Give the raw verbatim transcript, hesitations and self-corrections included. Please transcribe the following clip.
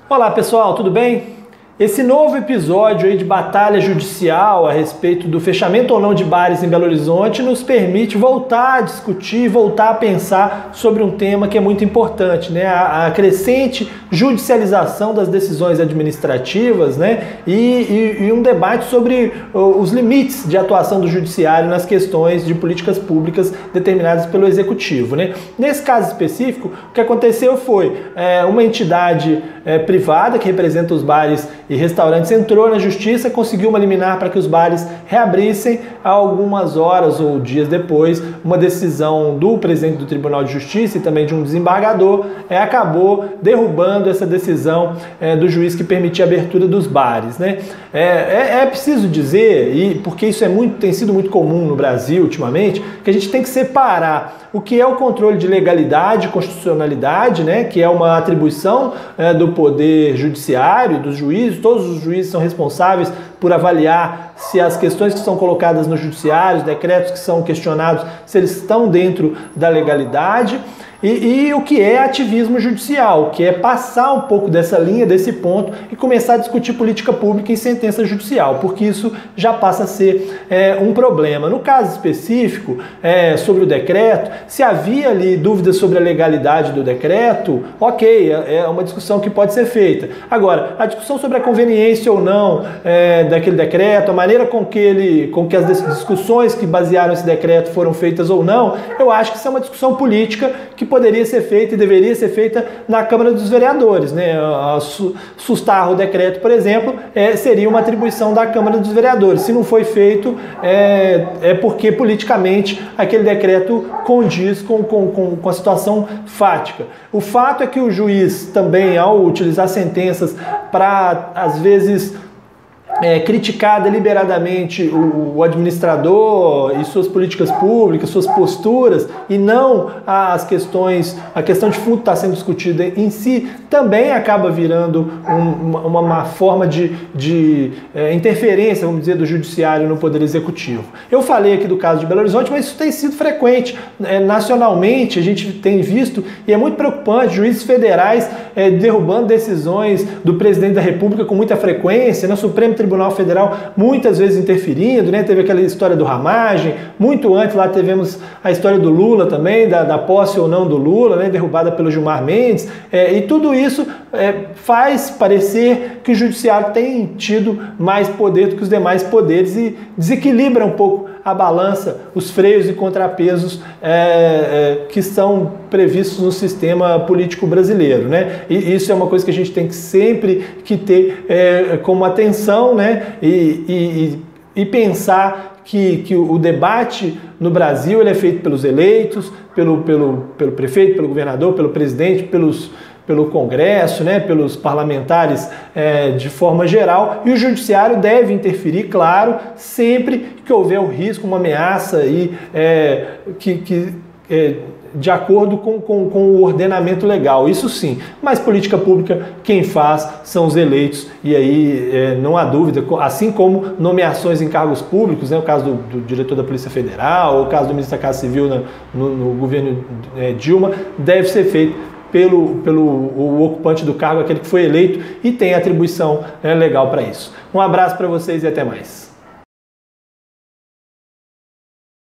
Olá pessoal, tudo bem? Esse novo episódio aí de batalha judicial a respeito do fechamento ou não de bares em Belo Horizonte nos permite voltar a discutir, voltar a pensar sobre um tema que é muito importante, né? A, a crescente judicialização das decisões administrativas, né? E, e, e um debate sobre os limites de atuação do judiciário nas questões de políticas públicas determinadas pelo executivo, né? Nesse caso específico, o que aconteceu foi é, uma entidade é, privada que representa os bares e restaurantes entrou na justiça, conseguiu uma liminar para que os bares reabrissem. Algumas horas ou dias depois, uma decisão do presidente do Tribunal de Justiça e também de um desembargador é, acabou derrubando essa decisão é, do juiz que permitia a abertura dos bares, né? É, é, é preciso dizer, e porque isso é muito, tem sido muito comum no Brasil ultimamente, que a gente tem que separar o que é o controle de legalidade e constitucionalidade, né, que é uma atribuição é, do poder judiciário, dos juízes. Todos os juízes são responsáveis por avaliar se as questões que são colocadas no judiciário, os decretos que são questionados, se eles estão dentro da legalidade. E, e o que é ativismo judicial, que é passar um pouco dessa linha, desse ponto e começar a discutir política pública em sentença judicial, porque isso já passa a ser é, um problema. No caso específico, é, sobre o decreto, se havia ali dúvidas sobre a legalidade do decreto, ok, é uma discussão que pode ser feita. Agora, a discussão sobre a conveniência ou não é, daquele decreto, a maneira com que, ele, com que as discussões que basearam esse decreto foram feitas ou não, eu acho que isso é uma discussão política que poderia ser feita e deveria ser feita na Câmara dos Vereadores, né? Sustar o decreto, por exemplo, é, seria uma atribuição da Câmara dos Vereadores. Se não foi feito, é, é porque politicamente aquele decreto condiz com, com, com a situação fática. O fato é que o juiz também, ao utilizar sentenças para, às vezes, É, criticar deliberadamente o, o administrador e suas políticas públicas, suas posturas, e não as questões, a questão de fundo está sendo discutida em si, também acaba virando um, uma, uma forma de, de é, interferência, vamos dizer, do judiciário no poder executivo. Eu falei aqui do caso de Belo Horizonte, mas isso tem sido frequente. É, nacionalmente, a gente tem visto, e é muito preocupante, juízes federais é, derrubando decisões do presidente da República com muita frequência, no Supremo Tribunal Federal muitas vezes interferindo, né? Teve aquela história do Ramagem, muito antes lá tivemos a história do Lula também, da, da posse ou não do Lula, né? Derrubada pelo Gilmar Mendes, é, e tudo isso é, faz parecer que o judiciário tem tido mais poder do que os demais poderes e desequilibra um pouco a balança, os freios e contrapesos é, é, que estão previstos no sistema político brasileiro, né? E isso é uma coisa que a gente tem que sempre que ter é, como atenção, né? E, e, e pensar que, que o debate no Brasil ele é feito pelos eleitos, pelo, pelo, pelo prefeito, pelo governador, pelo presidente, pelos pelo Congresso, né, pelos parlamentares é, de forma geral, e o judiciário deve interferir, claro, sempre que houver um risco, uma ameaça e, é, que, que, é, de acordo com, com, com o ordenamento legal, isso sim. Mas política pública, quem faz são os eleitos, e aí é, não há dúvida, assim como nomeações em cargos públicos, né, o caso do, do diretor da Polícia Federal, o caso do ministro da Casa Civil na, no, no governo é, Dilma, deve ser feito Pelo, pelo o ocupante do cargo, aquele que foi eleito e tem atribuição, né, legal para isso. Um abraço para vocês e até mais.